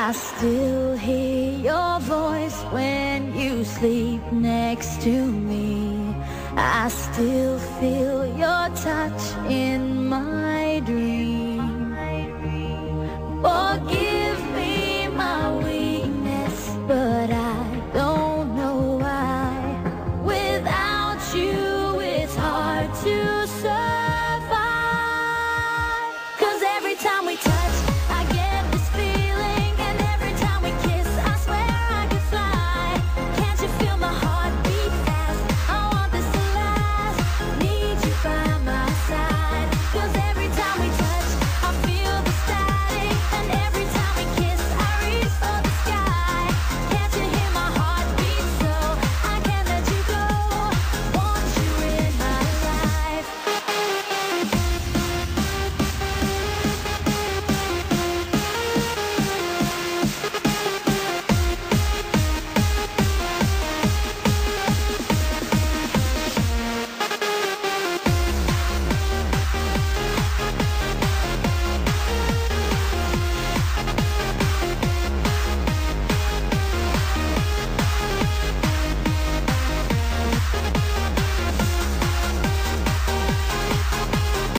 I still hear your voice when you sleep next to me. I still feel your touch in